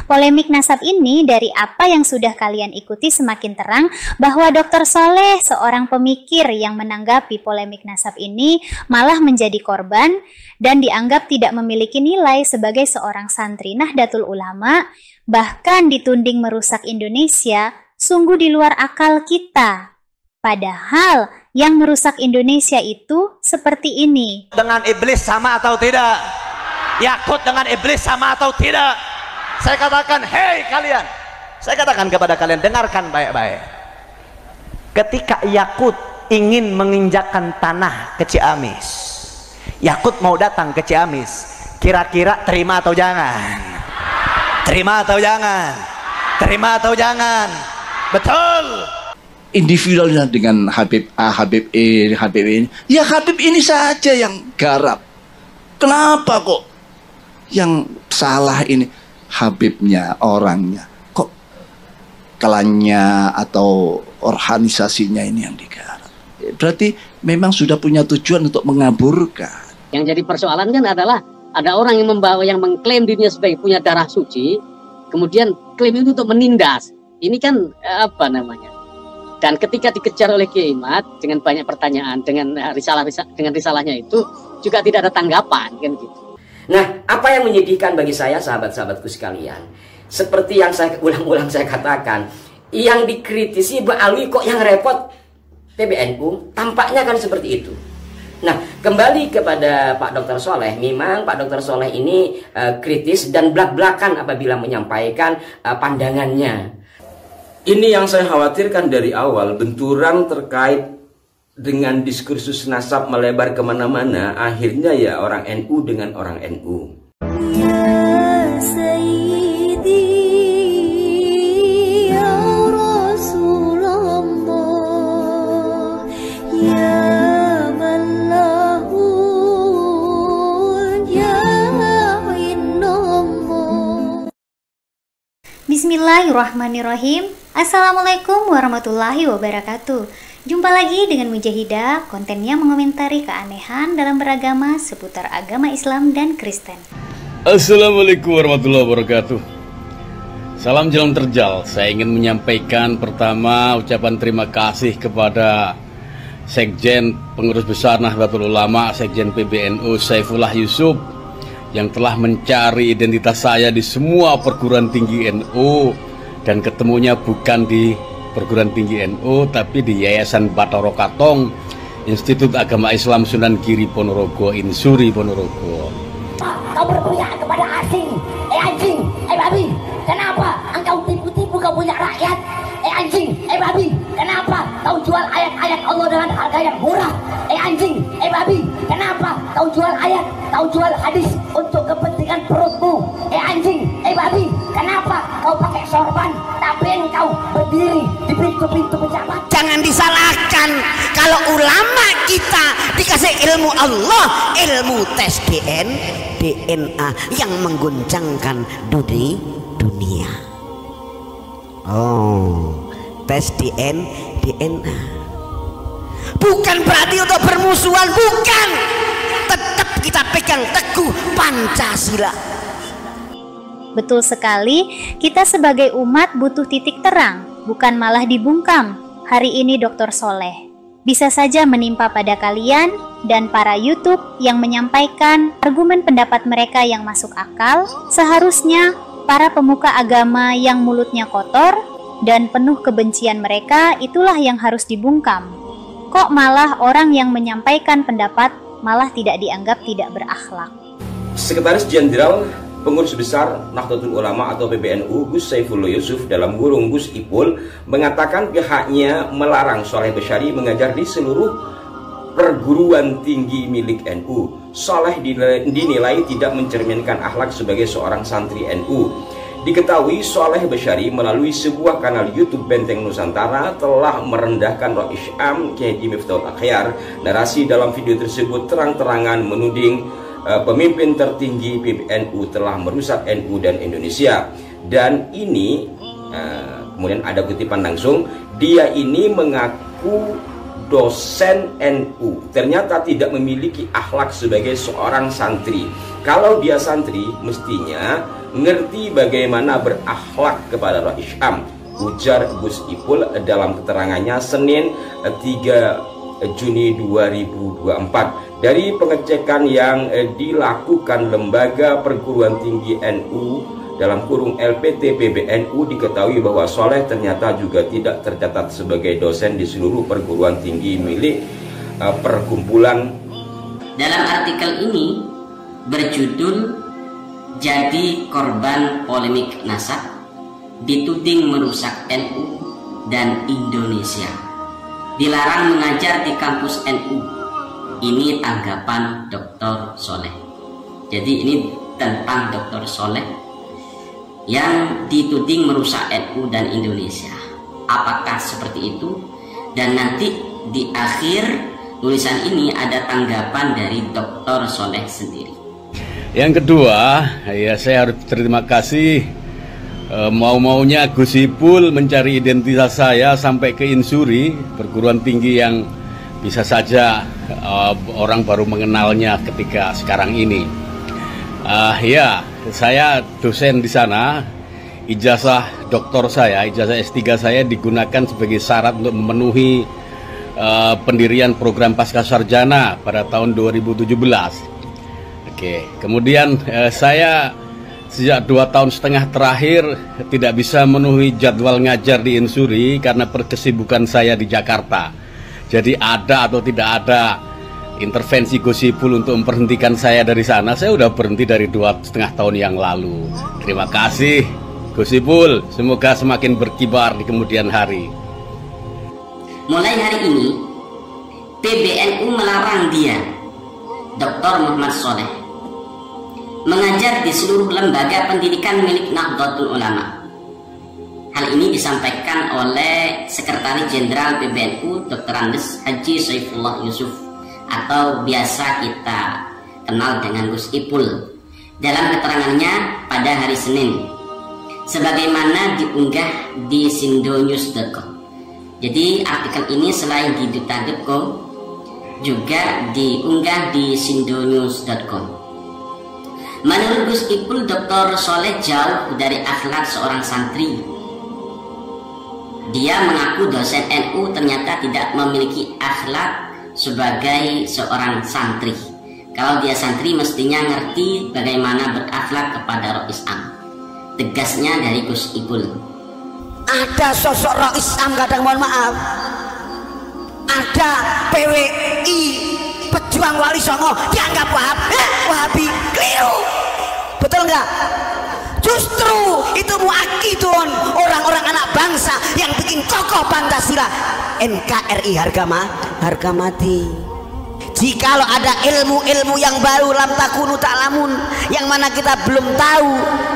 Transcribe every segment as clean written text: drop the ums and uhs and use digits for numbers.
Polemik nasab ini dari apa yang sudah kalian ikuti semakin terang bahwa Dr. Soleh, seorang pemikir yang menanggapi polemik nasab ini, malah menjadi korban dan dianggap tidak memiliki nilai sebagai seorang santri Nahdlatul Ulama, bahkan dituding merusak Indonesia. Sungguh di luar akal kita. Padahal yang merusak Indonesia itu seperti ini. Dengan iblis sama atau tidak? Yakut dengan iblis sama atau tidak? Saya katakan, hei kalian, saya katakan kepada kalian, dengarkan baik-baik. Ketika Yakut ingin menginjakkan tanah ke Ciamis, Yakut mau datang ke Ciamis, kira-kira terima atau jangan? Terima atau jangan? Terima atau jangan? Betul. Individualnya dengan Habib A, Habib E, Habib ini, ya Habib ini saja yang garap. Kenapa kok yang salah ini Habibnya, orangnya? Kok klannya atau organisasinya ini yang digarap? Berarti memang sudah punya tujuan untuk mengaburkan. Yang jadi persoalan kan adalah ada orang yang membawa, yang mengklaim dirinya sebagai punya darah suci, kemudian klaim itu untuk menindas. Ini kan apa namanya? Dan ketika dikejar oleh Kiai Imad dengan banyak pertanyaan, dengan risalahnya itu juga tidak ada tanggapan kan gitu. Nah, apa yang menyedihkan bagi saya, sahabat-sahabatku sekalian, seperti yang saya ulang-ulang saya katakan, yang dikritisi Bu Alwi kok yang repot PBNU, tampaknya kan seperti itu. Nah, kembali kepada Pak Dr. Soleh, memang Pak Dr. Soleh ini kritis dan belak-belakan apabila menyampaikan pandangannya. Ini yang saya khawatirkan dari awal, benturan terkait dengan diskursus nasab melebar kemana-mana, akhirnya ya orang NU dengan orang NU. Ya Sayyidi, ya Rasulullah, ya man lahun, ya Innallah. Bismillahirrahmanirrahim. Assalamualaikum warahmatullahi wabarakatuh. Jumpa lagi dengan Mujahidah, kontennya mengomentari keanehan dalam beragama seputar agama Islam dan Kristen. Assalamualaikum warahmatullahi wabarakatuh. Salam jalan terjal. Saya ingin menyampaikan pertama ucapan terima kasih kepada Sekjen Pengurus Besar Nahdlatul Ulama, Sekjen PBNU Saifullah Yusuf, yang telah mencari identitas saya di semua perguruan tinggi NU, dan ketemunya bukan di perguruan tinggi NU tapi di Yayasan Bathara Katong, Institut Agama Islam Sunan Giri Ponorogo, Insuri Ponorogo. Kau berpihak kepada asing, anjing, babi. Kenapa engkau tipu-tipu kau punya rakyat? Anjing, babi. Kenapa kau jual ayat-ayat Allah dengan harga yang murah? Anjing, babi. Kenapa kau jual ayat, kau jual hadis untuk kepentingan perutmu? Anjing, babi. Kenapa kau pakai sorban tapi engkau berdiri di pintu-pintu pejabat? Jangan disalahkan kalau ulama kita dikasih ilmu Allah, ilmu tes DNA yang mengguncangkan dunia. Oh, tes DNA bukan berarti untuk bermusuhan, bukan. Tetap kita pegang teguh Pancasila. Betul sekali, kita sebagai umat butuh titik terang, bukan malah dibungkam. Hari ini Dr. Soleh bisa saja menimpa pada kalian dan para YouTube yang menyampaikan argumen pendapat mereka yang masuk akal. Seharusnya para pemuka agama yang mulutnya kotor dan penuh kebencian mereka itulah yang harus dibungkam. Kok malah orang yang menyampaikan pendapat malah tidak dianggap tidak berakhlak? Sekretaris Jenderal Pengurus Besar Nahdlatul Ulama atau PBNU Gus Saifullah Yusuf dalam kurung Gus Ipul mengatakan pihaknya melarang Soleh Basyari mengajar di seluruh perguruan tinggi milik NU. Soleh dinilai tidak mencerminkan akhlak sebagai seorang santri NU. Diketahui Soleh Basyari melalui sebuah kanal YouTube Benteng Nusantara telah merendahkan Rais Am Kiai Miftahul Akhyar. Narasi dalam video tersebut terang-terangan menuding pemimpin tertinggi PBNU telah merusak NU dan Indonesia. Dan ini kemudian ada kutipan langsung, dia ini mengaku dosen NU, ternyata tidak memiliki akhlak sebagai seorang santri. Kalau dia santri mestinya ngerti bagaimana berakhlak kepada Roh Islam, ujar Gus Ipul dalam keterangannya Senin 3 Juni 2024. Dari pengecekan yang dilakukan Lembaga Perguruan Tinggi NU dalam kurung LPT PBNU diketahui bahwa Soleh ternyata juga tidak tercatat sebagai dosen di seluruh perguruan tinggi milik perkumpulan. Dalam artikel ini berjudul "Jadi Korban Polemik Nasab, Dituding Merusak NU dan Indonesia, Dilarang Mengajar di Kampus NU." Ini tanggapan Dr. Soleh. Jadi ini tentang Dr. Soleh yang dituding merusak NU dan Indonesia. Apakah seperti itu? Dan nanti di akhir tulisan ini ada tanggapan dari Dr. Soleh sendiri. Yang kedua, ya saya harus terima kasih mau-maunya Gus Ipul mencari identitas saya sampai ke Insuri, perguruan tinggi yang bisa saja orang baru mengenalnya ketika sekarang ini. Ya, saya dosen di sana. Ijazah doktor saya, ijazah S3 saya digunakan sebagai syarat untuk memenuhi pendirian program Pascasarjana pada tahun 2017. Oke, kemudian saya sejak 2,5 tahun terakhir tidak bisa memenuhi jadwal ngajar di Insuri karena kesibukan saya di Jakarta. Jadi ada atau tidak ada intervensi Gus Ipul untuk memberhentikan saya dari sana, saya udah berhenti dari 2,5 tahun yang lalu. Terima kasih Gus Ipul, semoga semakin berkibar di kemudian hari. Mulai hari ini PBNU melarang dia, Dr. Muhammad Soleh, mengajar di seluruh lembaga pendidikan milik Nahdlatul Ulama. Hal ini disampaikan oleh Sekretaris Jenderal PBNU Dr. Andes Haji Saifullah Yusuf atau biasa kita kenal dengan Gus Ipul dalam keterangannya pada hari Senin, sebagaimana diunggah di sindonews.com. Jadi artikel ini selain di duta.co juga diunggah di sindonews.com. Menurut Gus Ipul, Dr. Soleh jauh dari akhlak seorang santri. Dia mengaku dosen NU ternyata tidak memiliki akhlak sebagai seorang santri. Kalau dia santri mestinya ngerti bagaimana berakhlak kepada Roh Islam. Tegasnya dari Gus Ipul. Ada sosok Roh Islam kadang, mohon maaf, ada PWI pejuang Wali Songo dianggap Wahabi, keliru, betul nggak? Justru itu muakidun, orang-orang anak bangsa yang bikin kokoh Pancasila. NKRI harga mati. Jikalau ada ilmu-ilmu yang baru, lam takunu ta'lamun, yang mana kita belum tahu,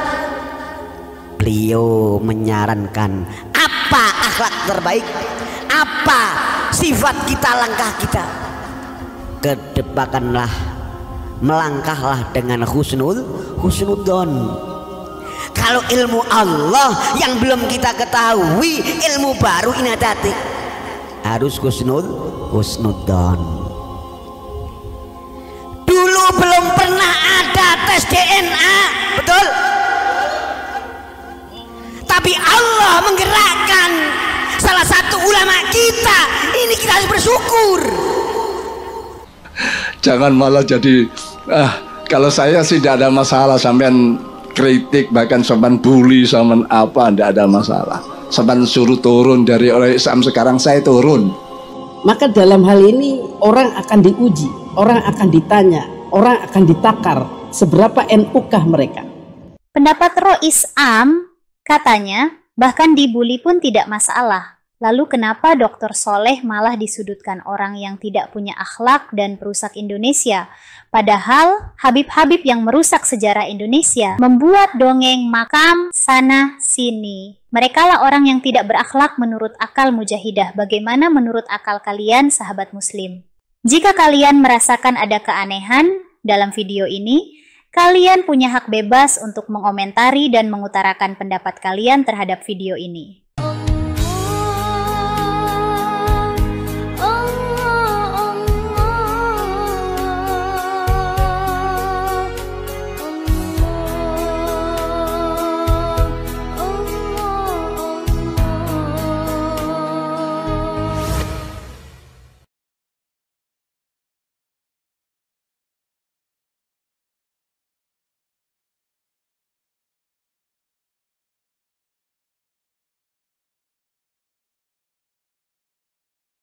beliau menyarankan apa akhlak terbaik, apa sifat kita, langkah kita. Kedepankanlah, melangkahlah dengan husnudzon. Kalau ilmu Allah yang belum kita ketahui, ilmu baru ini hati-hati, harus husnudzon. Dulu belum pernah ada tes DNA, betul? Tapi Allah menggerakkan salah satu ulama kita, ini kita harus bersyukur. Jangan malah jadi kalau saya sih tidak ada masalah sampean kritik, bahkan sampean bully, sampean apa, tidak ada masalah. Sampean suruh turun dari orang Islam, sekarang saya turun. Maka dalam hal ini orang akan diuji, orang akan ditanya, orang akan ditakar seberapa NU-kah mereka. Pendapat Roh Islam katanya bahkan dibully pun tidak masalah. Lalu kenapa Dr. Soleh malah disudutkan orang yang tidak punya akhlak dan perusak Indonesia? Padahal Habib-Habib yang merusak sejarah Indonesia membuat dongeng makam sana sini. Merekalah orang yang tidak berakhlak menurut akal mujahidah. Bagaimana menurut akal kalian, sahabat muslim? Jika kalian merasakan ada keanehan dalam video ini, kalian punya hak bebas untuk mengomentari dan mengutarakan pendapat kalian terhadap video ini.